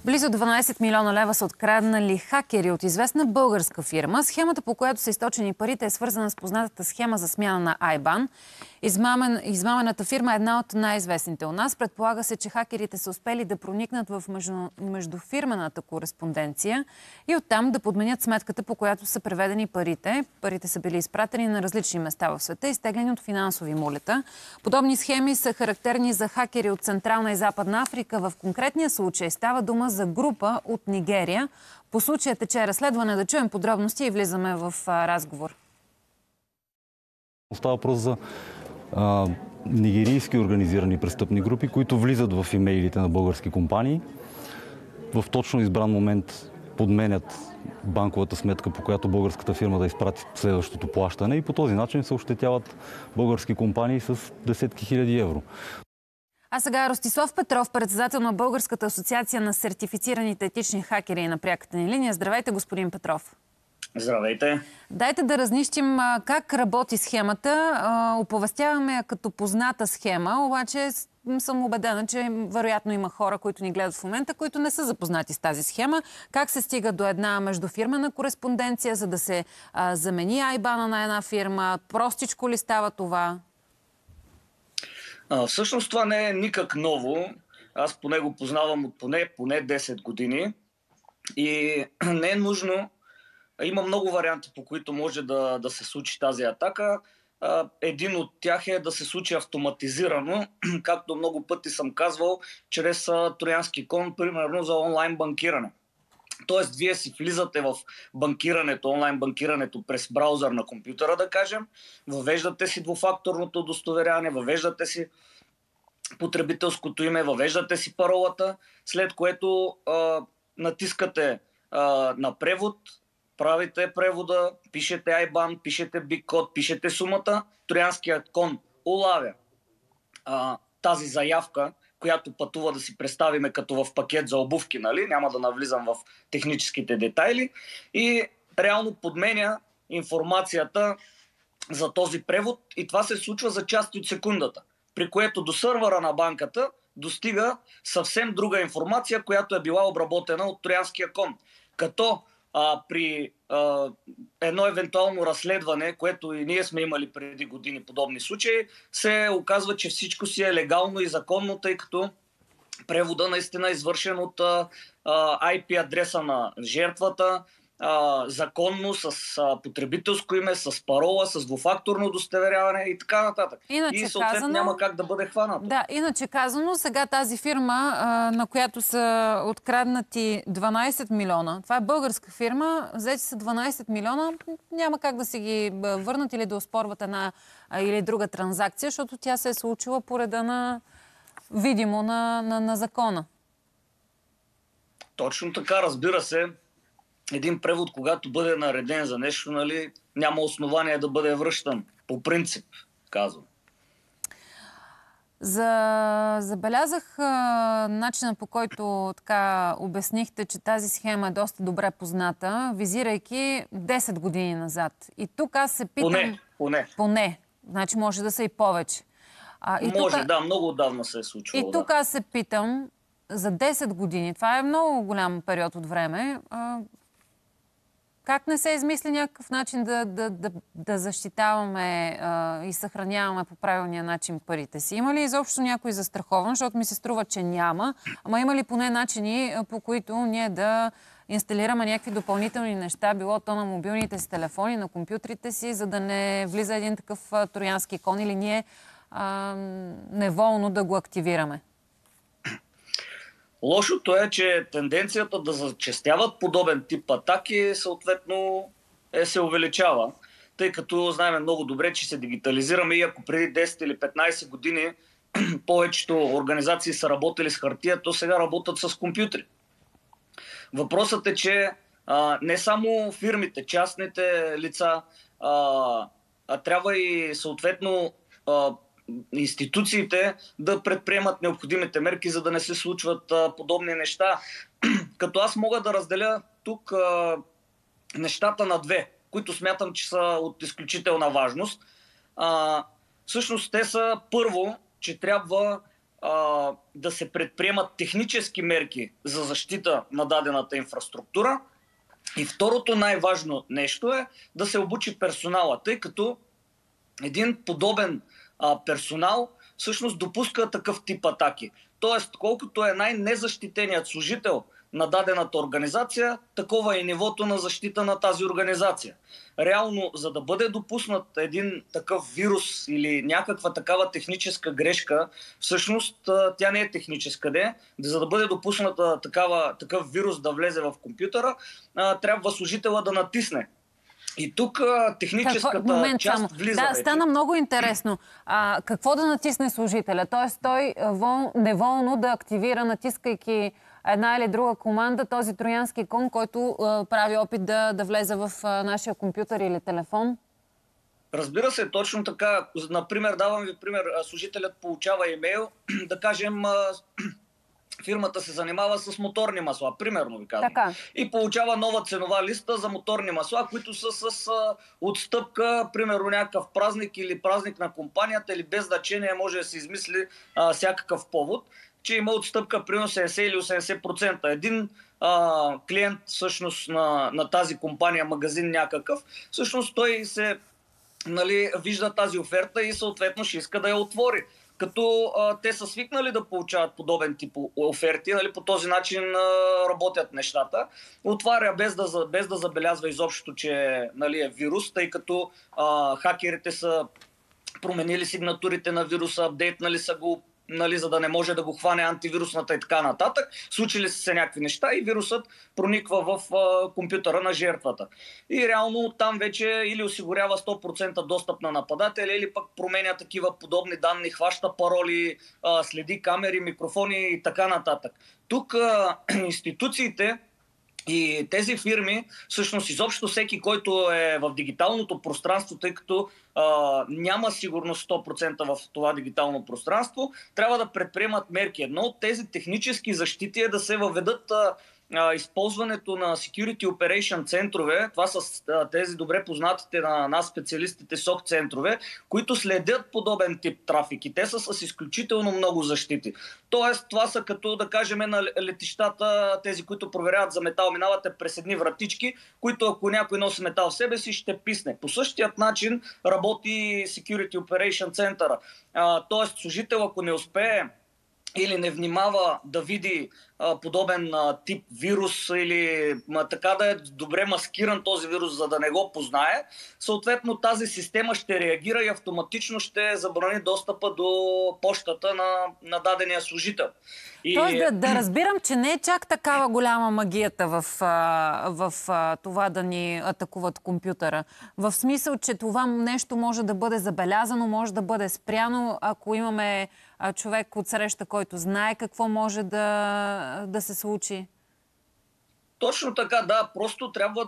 Близо 12 милиона лева са откраднали хакери от известна българска фирма. Схемата, по която са източени парите, е свързана с познатата схема за смяна на IBAN. Измамената фирма е една от най-известните у нас. Предполага се, че хакерите са успели да проникнат в междуфирмената кореспонденция и оттам да подменят сметката, по която са преведени парите. Парите са били изпратени на различни места в света, изтеглени от финансови мулета. Подобни схеми са характерни за хакери от Централна и Западна Африка. В конкретния случай става дума за група от Нигерия. По случая тече разследване. Да чуем подробности и влизаме в разговор. Става въпрос за нигерийски организирани престъпни групи, които влизат в имейлите на български компании. В точно избран момент подменят банковата сметка, по която българската фирма да изпрати следващото плащане и по този начин се ощетяват български компании с десетки хиляди евро. А сега Ростислав Петров, председател на Българската асоциация на сертифицираните етични хакери, е на пряката ни линия. Здравейте, господин Петров. Здравейте. Дайте да разнищим как работи схемата. Оповестяваме я като позната схема, обаче съм убедена, че вероятно има хора, които ни гледат в момента, които не са запознати с тази схема. Как се стига до една междуфирмена кореспонденция, за да се замени айбана на една фирма? Простичко ли става това? Всъщност това не е никак ново. Аз поне го познавам от поне 10 години. И не е нужно. Има много варианти, по които може да се случи тази атака. Един от тях е да се случи автоматизирано, както много пъти съм казвал, чрез троянски кон, примерно за онлайн банкиране. Тоест, вие си влизате в банкирането, онлайн банкирането през браузър на компютъра, да кажем, въвеждате си двуфакторното удостоверяване, въвеждате си потребителското име, въвеждате си паролата, след което натискате на превод, правите превода, пишете IBAN, пишете биг код, пишете сумата, троянският кон улавя тази заявка, която пътува, да си представиме като в пакет за обувки, нали? Няма да навлизам в техническите детайли, и реално подменя информацията за този превод, и това се случва за части от секундата, при което до сървъра на банката достига съвсем друга информация, която е била обработена от троянския кон. Като при едно евентуално разследване, което и ние сме имали преди години подобни случаи, се оказва, че всичко си е легално и законно, тъй като превода наистина е извършен от IP адреса на жертвата, законно, с потребителско име, с парола, с двуфакторно удостоверяване и така нататък. И съответно няма как да бъде хванато. Да, иначе казано, сега тази фирма, на която са откраднати 12 милиона, това е българска фирма, взети са 12 милиона, няма как да си ги върнат или да оспорват една или друга транзакция, защото тя се е случила по реда на видимо на закона. Точно така, разбира се. Един превод, когато бъде нареден за нещо, нали, няма основание да бъде връщан. По принцип, казвам. Забелязах начина, по който така обяснихте, че тази схема е доста добре позната, визирайки 10 години назад. И тук аз се питам... Поне. Значи може да са и повече. Да, много отдавна се е случвало. И тук аз се питам, за 10 години, това е много голям период от време, как не се измисли някакъв начин да защитаваме и съхраняваме по правилния начин парите си? Има ли изобщо някой застрахован, защото ми се струва, че няма, ама има ли поне начини, по които ние да инсталираме някакви допълнителни неща, било то на мобилните си телефони, на компютрите си, за да не влиза един такъв троянски кон или ние неволно да го активираме? Лошото е, че тенденцията да зачестяват подобен тип атаки съответно се увеличава, тъй като знаем много добре, че се дигитализираме, и ако преди 10 или 15 години повечето организации са работили с хартия, то сега работят с компютри. Въпросът е, че не само фирмите, частните лица, трябва и съответно институциите да предприемат необходимите мерки, за да не се случват подобни неща. Като аз мога да разделя тук нещата на две, които смятам, че са от изключителна важност. Всъщност те са, първо, че трябва да се предприемат технически мерки за защита на дадената инфраструктура. И второто най-важно нещо е да се обучи персонала, тъй като един подобен персонал всъщност допуска такъв тип атаки. Тоест, колкото е най-незащитеният служител на дадената организация, такова е нивото на защита на тази организация. Реално, за да бъде допуснат един такъв вирус или някаква такава техническа грешка, всъщност тя не е техническа, за да бъде допусната такъв вирус да влезе в компютъра, трябва служителя да натисне. И тук техническата част влиза. Да, стана много интересно. Какво да натисне служителя? Тоест той неволно да активира, натискайки една или друга команда, този троянски кон, който прави опит да влезе в нашия компютър или телефон? Разбира се, точно така. Например, давам ви пример. Служителят получава имейл, да кажем, фирмата се занимава с моторни масла, примерно ви казвам. Така. И получава нова ценова листа за моторни масла, които са с отстъпка, примерно някакъв празник или празник на компанията, или без значение може да се измисли всякакъв повод, че има отстъпка примерно 70 или 80%. Един клиент всъщност на тази компания, магазин някакъв, всъщност той се вижда тази оферта и съответно ще иска да я отвори. Като те са свикнали да получават подобен тип оферти, по този начин работят нещата. Отваря без да забелязва изобщо, че е вирус, тъй като хакерите са променили сигнатурите на вируса, апдейтнали са го, за да не може да го хване антивирусната и така нататък. Случили се някакви неща и вирусът прониква в компютъра на жертвата. И реално там вече или осигурява 100% достъп на нападателя, или пък променя такива подобни данни, хваща пароли, следи камери, микрофони и така нататък. Тук институциите и тези фирми, всъщност изобщо всеки, който е в дигиталното пространство, тъй като няма сигурност 100% в това дигитално пространство, трябва да предприемат мерки. Едно от тези технически защити е да се въведат използването на Security Operation центрове. Това са тези добре познатите на нас специалистите SOC центрове, които следят подобен тип трафик и те са с изключително много защити. Тоест, това са като, да кажем, на летищата, тези, които проверяват за метал, минавате през едни вратички, които ако някой носи метал в себе си, ще писне. По същият начин работи Security Operation центъра. Тоест, служител, ако не успее или не внимава да види подобен тип вирус или така да е добре маскиран този вирус, за да не го познае, съответно тази система ще реагира и автоматично ще забрани достъпа до пощата на дадения служител. Тоест да разбирам, че не е чак такава голяма магията в това да ни атакуват компютъра. В смисъл, че това нещо може да бъде забелязано, може да бъде спряно, ако имаме човек отсреща, който знае какво може да се случи. Точно така, да. Просто трябва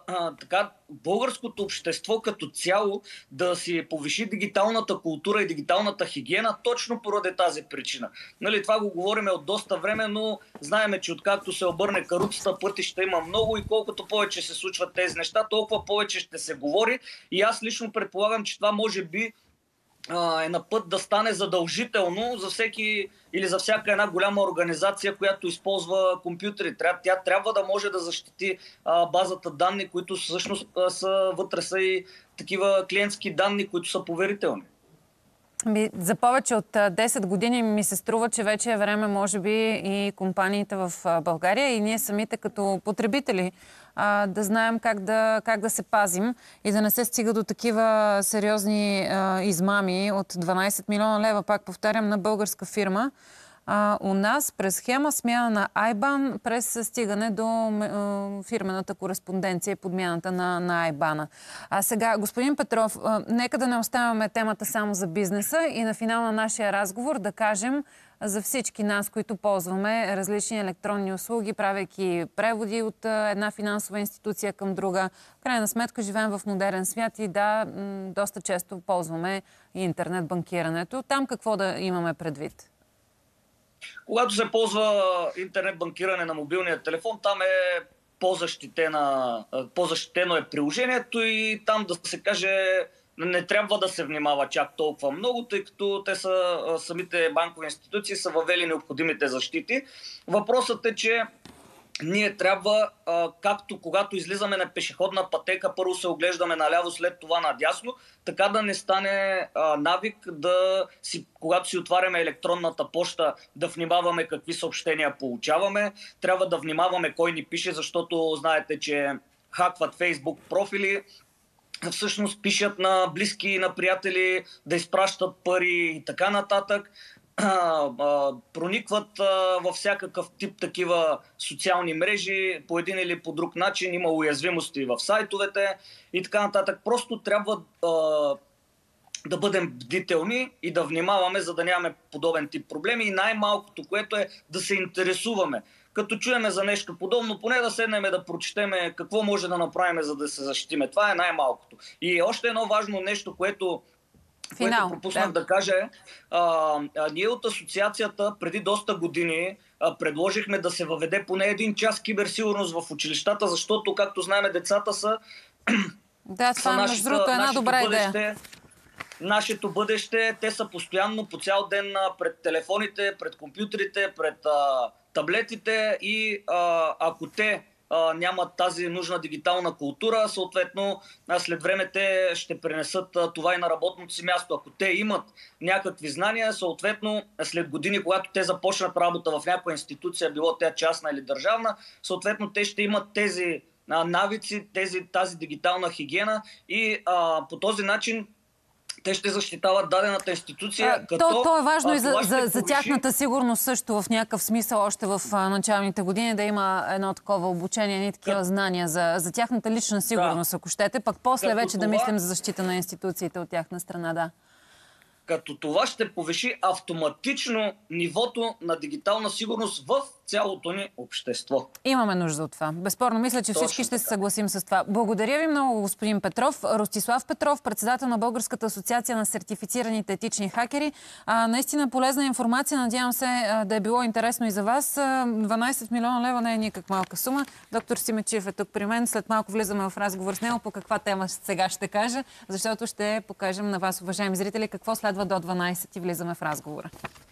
българското общество като цяло да си повиши дигиталната култура и дигиталната хигиена точно поради тази причина. Това го говорим от доста време, но знаеме, че откакто се обърне каруцата, пътища има много и колкото повече се случват тези неща, толкова повече ще се говори. И аз лично предполагам, че това може би е на път да стане задължително за всеки или за всяка една голяма организация, която използва компютри. Тя трябва да може да защити базата данни, които всъщност вътре са и такива клиентски данни, които са поверителни. За повече от 10 години ми се струва, че вече е време, може би, и компаниите в България и ние самите като потребители да знаем как да се пазим и да не се стига до такива сериозни измами от 12 милиона лева, пак повтарям, на българска фирма. У нас през схема смяна на IBAN през стигане до фирмената кореспонденция и подмяната на IBAN-а. А сега, господин Петров, нека да не оставяме темата само за бизнеса и на финал на нашия разговор да кажем за всички нас, които ползваме различни електронни услуги, правейки преводи от една финансова институция към друга. В крайна сметка живеем в модерен свят и да, доста често ползваме и интернет банкирането. Там какво да имаме предвид? Когато се ползва интернет банкиране на мобилния телефон, там е по-защитено е приложението и там, да се каже, не трябва да се внимава чак толкова много, тъй като те са, самите банкови институции са въвели необходимите защити. Въпросът е, че ние трябва, както когато излизаме на пешеходна пътека, първо се оглеждаме наляво, след това надясно, така да не стане навик когато си отваряме електронната поща, да внимаваме какви съобщения получаваме. Трябва да внимаваме кой ни пише, защото знаете, че хакват Фейсбук профили, всъщност пишат на близки и на приятели да изпращат пари и така нататък. Проникват във всякакъв тип такива социални мрежи по един или по друг начин, има уязвимости в сайтовете и така нататък. Просто трябва да бъдем бдителни и да внимаваме, за да нямаме подобен тип проблеми и най-малкото, което е да се интересуваме. Като чуеме за нещо подобно, поне да седнем да прочетеме какво може да направим, за да се защитиме. Това е най-малкото. И още едно важно нещо, което пропуснах да кажа е, ние от асоциацията преди доста години предложихме да се въведе поне 1 час киберсигурност в училищата, защото, както знаем, децата са това е между другото една добра идея. Нашето бъдеще, те са постоянно по цял ден пред телефоните, пред компютрите, пред таблетите и ако те нямат тази нужна дигитална култура, съответно след време те ще пренесат това и на работното си място. Ако те имат някакви знания, съответно след години, когато те започнат работа в някаква институция, било тя частна или държавна, съответно те ще имат тези навици, тази дигитална хигиена и по този начин те ще защитават дадената институция. То е важно и за тяхната сигурност също в някакъв смисъл, още в началните години, да има едно такова обучение и такива знания за тяхната лична сигурност, ако щете, пък после вече да мислим за защита на институциите от тяхна страна, да. Като това ще повиши автоматично нивото на дигитална сигурност в цялото ни общество. Имаме нужда от това. Безспорно, мисля, че всички ще се съгласим с това. Благодаря ви много, господин Петров. Ростислав Петров, председател на Българската асоциация на сертифицираните етични хакери. Наистина полезна информация. Надявам се да е било интересно и за вас. 12 милиона лева не е никак малка сума. Доктор Симидчиев е тук при мен. След малко влизаме в разговор с него по каква тема сега ще кажа, защото ще покажем на вас, уважаеми зрители, какво следва до 12 и влизаме в разговора.